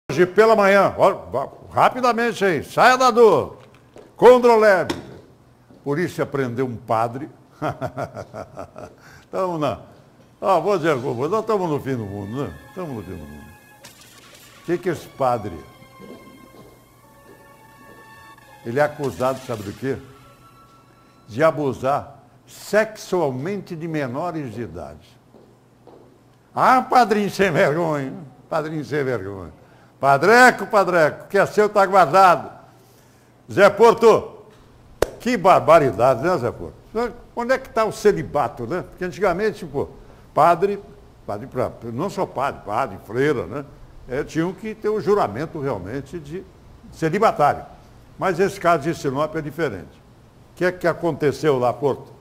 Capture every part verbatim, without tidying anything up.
Hoje pela manhã, ó, rapidamente aí, saia da dor, Condroleb. Polícia prendeu um padre. Estamos na... Ah, vou dizer alguma coisa, nós estamos no fim do mundo, né? Estamos no fim do mundo. O que que esse padre... Ele é acusado, sabe do quê? De abusar sexualmente de menores de idade. Ah, padrinho sem vergonha, padrinho sem vergonha. Padreco, padreco, que é seu está guardado. Zé Porto, que barbaridade, né, Zé Porto? Onde é que está o celibato, né? Porque antigamente, tipo, padre, padre pra, não só padre, padre, freira, né? É, tinham que ter o juramento realmente de celibatário. Mas esse caso de Sinop é diferente. O que é que aconteceu lá, Porto?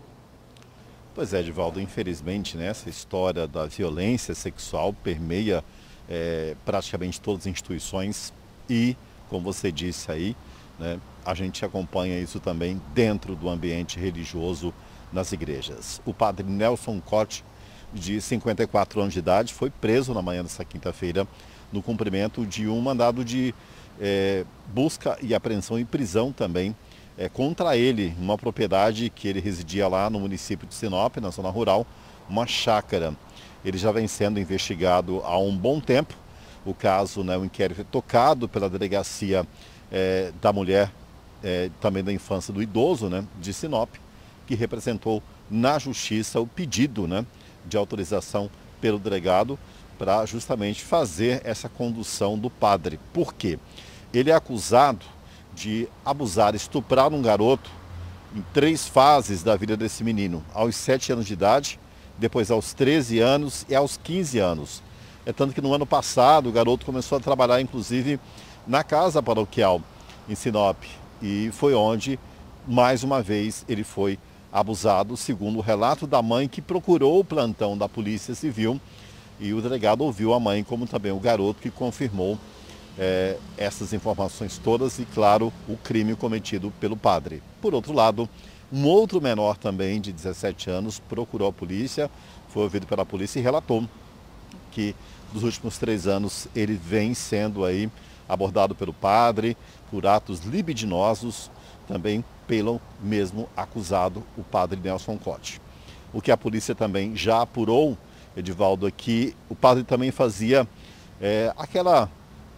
Pois é, Edivaldo, infelizmente, né, essa história da violência sexual permeia é, praticamente todas as instituições e, como você disse aí, né, a gente acompanha isso também dentro do ambiente religioso nas igrejas. O padre Nelson Cote, de cinquenta e quatro anos de idade, foi preso na manhã dessa quinta-feira no cumprimento de um mandado de é, busca e apreensão e prisão também é, contra ele, uma propriedade que ele residia lá no município de Sinop, na zona rural, uma chácara. Ele já vem sendo investigado há um bom tempo. O caso, né, o inquérito é tocado pela delegacia é, da mulher, é, também da infância do idoso, né, de Sinop, que representou na justiça o pedido, né, de autorização pelo delegado para justamente fazer essa condução do padre. Por quê? Ele é acusado de abusar, estuprar um garoto em três fases da vida desse menino, aos sete anos de idade, depois aos treze anos e aos quinze anos. É tanto que no ano passado o garoto começou a trabalhar, inclusive, na casa paroquial em Sinop, e foi onde, mais uma vez, ele foi abusado, segundo o relato da mãe que procurou o plantão da Polícia Civil, e o delegado ouviu a mãe, como também o garoto, que confirmou é, essas informações todas e, claro, o crime cometido pelo padre. Por outro lado, um outro menor também, de dezessete anos, procurou a polícia, foi ouvido pela polícia e relatou que nos últimos três anos ele vem sendo aí abordado pelo padre por atos libidinosos, também pelo mesmo acusado, o padre Nelson Cote. O que a polícia também já apurou, Edivaldo, é que o padre também fazia é, aquela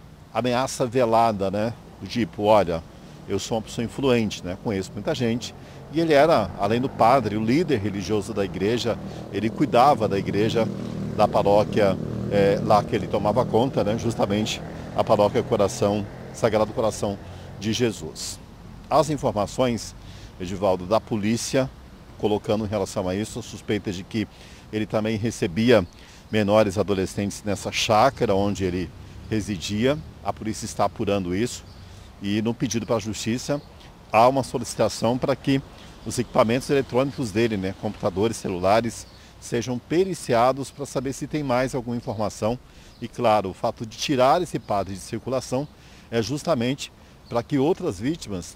ameaça velada, né? Do tipo, olha, eu sou uma pessoa influente, né? Conheço muita gente. E ele era, além do padre, o líder religioso da igreja, ele cuidava da igreja, da paróquia é, lá que ele tomava conta, né? Justamente a paróquia Coração, Sagrado Coração de Jesus. As informações, Edivaldo, da polícia, colocando em relação a isso, suspeitas de que ele também recebia menores adolescentes nessa chácara onde ele residia. A polícia está apurando isso e no pedido para a justiça há uma solicitação para que os equipamentos eletrônicos dele, né, computadores, celulares, sejam periciados para saber se tem mais alguma informação. E claro, o fato de tirar esse padre de circulação é justamente para que outras vítimas,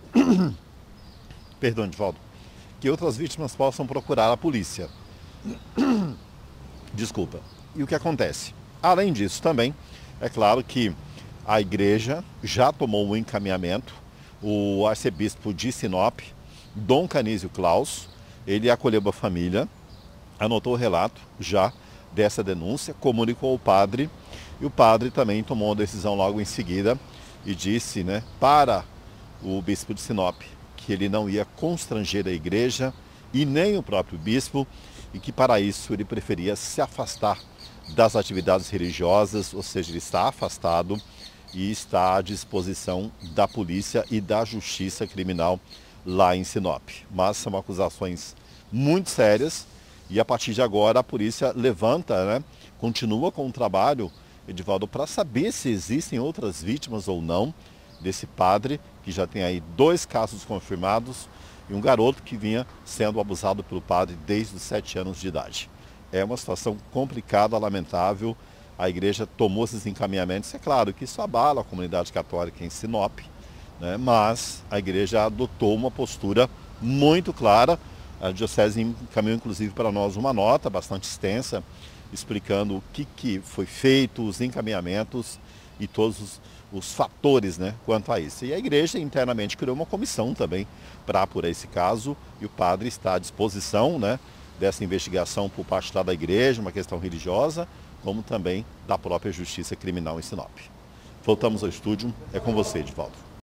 perdão, Edivaldo, que outras vítimas possam procurar a polícia. Desculpa. E o que acontece? Além disso também, é claro que a igreja já tomou um encaminhamento. O arcebispo de Sinop, Dom Canísio Claus, ele acolheu a família, anotou o relato já dessa denúncia, comunicou ao padre, e o padre também tomou uma decisão logo em seguida e disse, né, para o bispo de Sinop que ele não ia constranger a igreja e nem o próprio bispo, e que para isso ele preferia se afastar das atividades religiosas, ou seja, ele está afastado e está à disposição da polícia e da justiça criminal lá em Sinop. Mas são acusações muito sérias e a partir de agora a polícia levanta, né, continua com o trabalho, Edivaldo, para saber se existem outras vítimas ou não desse padre, que já tem aí dois casos confirmados, e um garoto que vinha sendo abusado pelo padre desde os sete anos de idade. É uma situação complicada, lamentável. A igreja tomou esses encaminhamentos. É claro que isso abala a comunidade católica em Sinop, né? Mas a igreja adotou uma postura muito clara. A diocese encaminhou inclusive para nós uma nota bastante extensa, explicando o que, que foi feito, os encaminhamentos, e todos os, os fatores, né, quanto a isso. E a igreja internamente criou uma comissão também para apurar esse caso, e o padre está à disposição, né, dessa investigação por parte da igreja, uma questão religiosa, como também da própria justiça criminal em Sinop. Voltamos ao estúdio, é com você, Edivaldo.